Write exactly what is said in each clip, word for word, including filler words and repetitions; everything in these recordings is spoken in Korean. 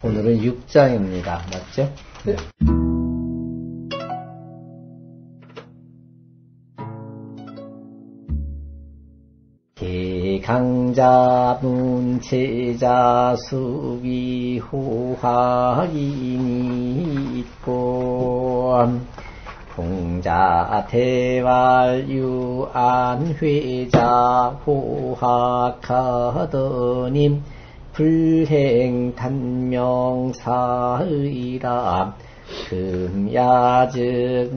오늘은 육 장입니다. 맞죠? 네. 개강자 문체자 수기 호학인이 있고 공자 대활 유안회자 호학하더님 불행 단명사의라 금야즉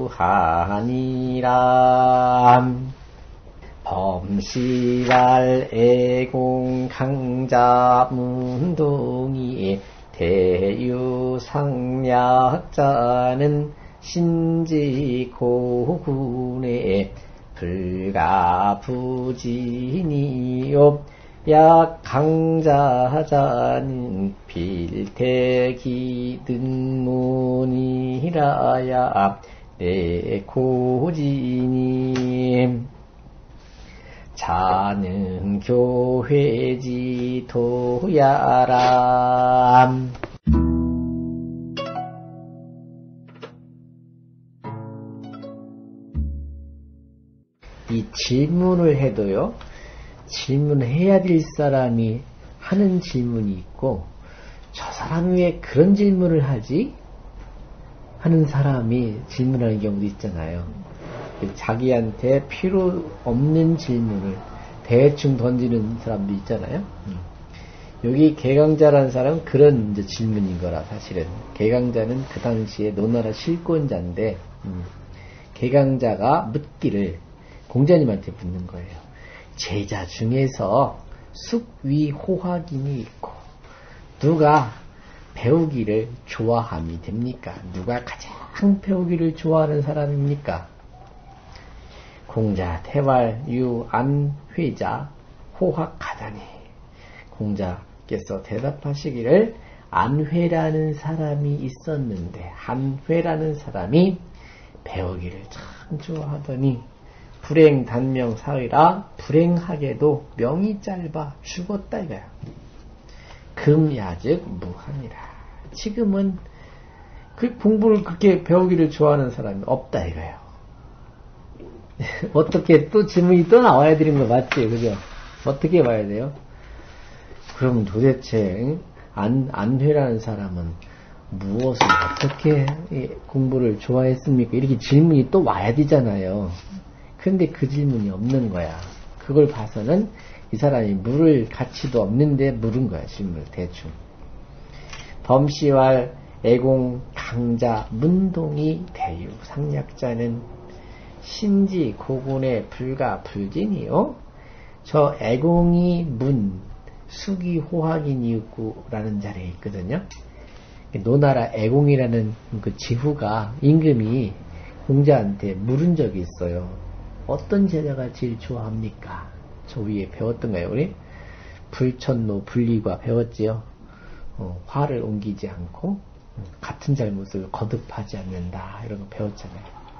무하니라 범시발 애공 강자 문동이 대유상략자는 신지고군의 불가부진이요 약강자자는 필태기등문이라야 내 고진이 자는 교회지 도야람 이 질문을 해도요, 질문해야 될 사람이 하는 질문이 있고, 저 사람이 왜 그런 질문을 하지? 하는 사람이 질문하는 경우도 있잖아요. 자기한테 필요 없는 질문을 대충 던지는 사람도 있잖아요. 여기 개강자라는 사람은 그런 이제 질문인 거라, 사실은. 개강자는 그 당시에 노나라 실권자인데, 음, 개강자가 묻기를 공자님한테 묻는 거예요. 제자 중에서 숙위 호학인이 있고 누가 배우기를 좋아함이 됩니까? 누가 가장 배우기를 좋아하는 사람입니까? 공자 태활 유안회자 호학하다니. 공자께서 대답하시기를 안회라는 사람이 있었는데 한회라는 사람이 배우기를 참 좋아하더니 불행 단명 사의라 불행하게도 명이 짧아 죽었다 이거야. 금야즉 무하니라. 지금은 그 공부를 그렇게 배우기를 좋아하는 사람이 없다 이거예요. 어떻게 또 질문이 또 나와야 되는 거 맞지? 그죠? 어떻게 봐야 돼요? 그럼 도대체 안, 안회라는 사람은 무엇을 어떻게 공부를 좋아했습니까? 이렇게 질문이 또 와야 되잖아요. 근데 그 질문이 없는 거야. 그걸 봐서는 이 사람이 물을 가치도 없는데 물은 거야, 질문을 대충. 범시왈 애공 강자 문동이 대유 상략자는 신지 고군의 불가 불진이요. 저 애공이 문 수기 호학인이었고라는 자리에 있거든요. 노나라 애공이라는 그 지후가 임금이 공자한테 물은 적이 있어요. 어떤 제자가 제일 좋아합니까? 저 위에 배웠던가요, 우리? 불천노 불리과 배웠지요? 어, 화를 옮기지 않고, 같은 잘못을 거듭하지 않는다. 이런 거 배웠잖아요.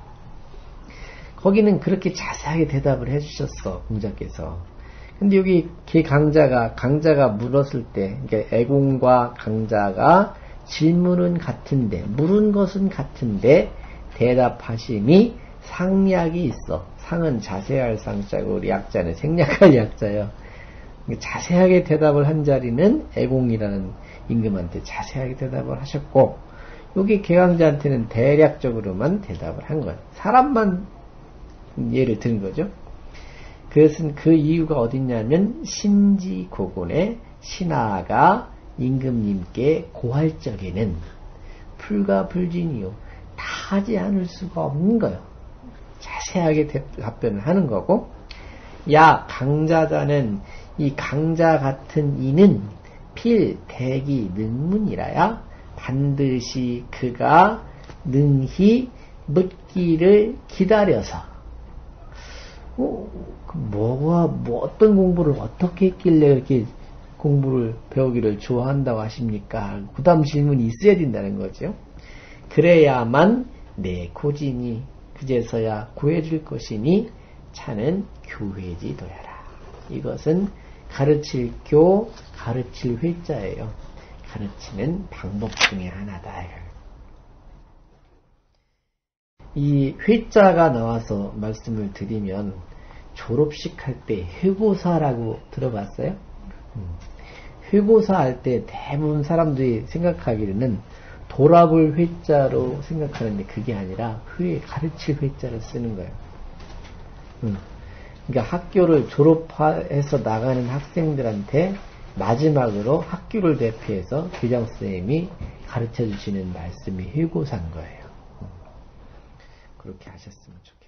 거기는 그렇게 자세하게 대답을 해주셨어, 공자께서. 근데 여기 개 강자가, 강자가 물었을 때, 그러니까 애공과 강자가 질문은 같은데, 물은 것은 같은데, 대답하심이 상약이 있어. 상은 자세할 상자고 우리 약자는 생략할 약자예요. 자세하게 대답을 한 자리는 애공이라는 임금한테 자세하게 대답을 하셨고, 여기 개강자한테는 대략적으로만 대답을 한 거예요. 사람만 예를 든 거죠. 그것은 그 이유가 어딨냐면 신지고군의 신하가 임금님께 고할 적에는 불가불진이요 다 하지 않을 수가 없는 거예요. 자세하게 답변을 하는 거고, 야 강자자는 이 강자 같은 이는 필대기 능문이라야 반드시 그가 능히 묻기를 기다려서 어, 그 뭐가 뭐 어떤 공부를 어떻게 했길래 이렇게 공부를 배우기를 좋아한다고 하십니까? 그 다음 질문이 있어야 된다는 거죠. 그래야만 내 고진이 그제서야 구해줄 것이니 차는 교회지 도야라. 이것은 가르칠 교, 가르칠 회자예요. 가르치는 방법 중에 하나다. 이 회자가 나와서 말씀을 드리면 졸업식 할 때 회고사라고 들어봤어요? 회고사 할 때 대부분 사람들이 생각하기로는 돌아볼 회자로 생각하는데 그게 아니라 회, 가르칠 회자를 쓰는 거예요. 그러니까 학교를 졸업해서 나가는 학생들한테 마지막으로 학교를 대표해서 교장선생님이 가르쳐 주시는 말씀이 회고사인 거예요. 그렇게 하셨으면 좋겠어요.